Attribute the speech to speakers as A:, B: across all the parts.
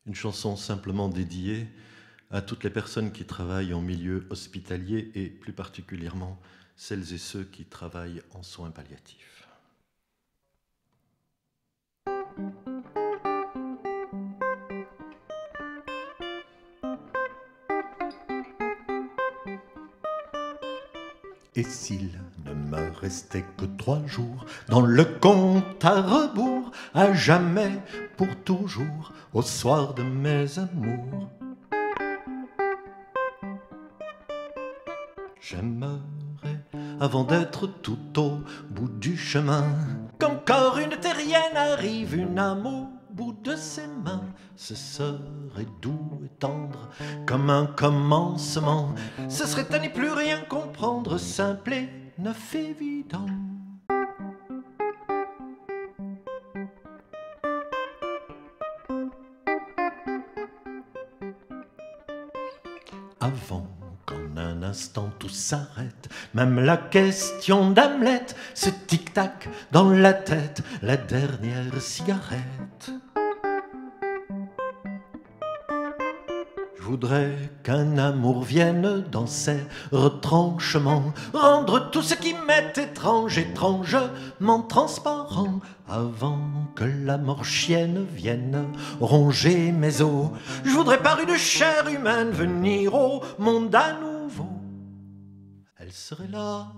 A: Une chanson simplement dédiée à toutes les personnes qui travaillent en milieu hospitalier et plus particulièrement celles et ceux qui travaillent en soins palliatifs. Et s'il ne me restait que 3 jours dans le compte à rebours, à jamais, pour toujours, au soir de mes amours, j'aimerais, avant d'être tout au bout du chemin, qu'encore une terrienne arrive, une âme au bout de ses mains. Ce serait doux et tendre comme un commencement. Ce serait à n'y plus rien comprendre, simple et neuf évident. Avant qu'en un instant tout s'arrête, même la question d'Hamlet, ce tic-tac dans la tête, la dernière cigarette. Je voudrais qu'un amour vienne dans ses retranchements, rendre tout ce qui m'est étrange, étrangement transparent, avant que la mort chienne vienne ronger mes os. Je voudrais par une chair humaine venir au monde à nouveau. Elle serait là,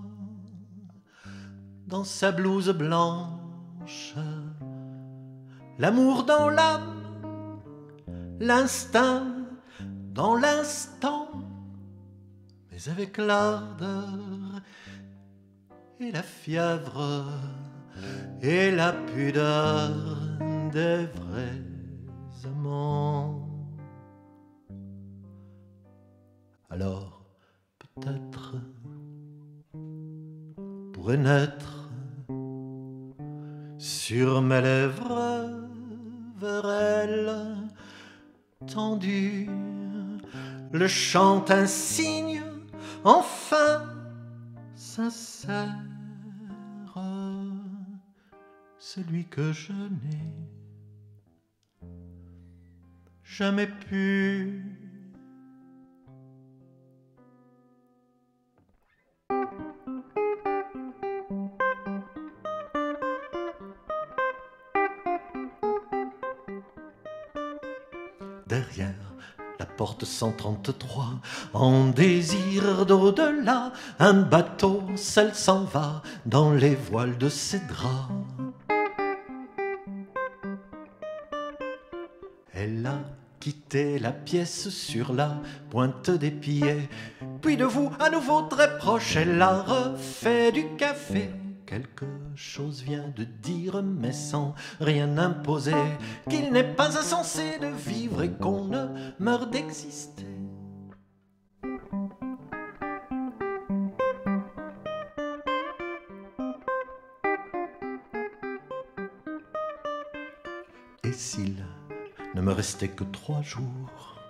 A: dans sa blouse blanche, l'amour dans l'âme, l'instinct dans l'instant, mais avec l'ardeur et la fièvre et la pudeur des vrais amants. Alors peut-être pourrait naître sur mes lèvres vers elle tendu le chant insigne, enfin sincère, celui que je n'ai jamais pu. Derrière la porte 133, en désir d'au-delà, un bateau seul s'en va dans les voiles de ses draps. Elle a quitté la pièce sur la pointe des pieds, puis de vous à nouveau très proche, elle a refait du café. Quelque chose vient de dire, mais sans rien imposer, qu'il n'est pas insensé de vivre et qu'on ne meurt d'exister. Et s'il ne me restait que 3 jours